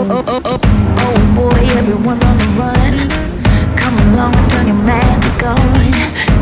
Oh boy, everyone's on the run. Come along and turn your magic on.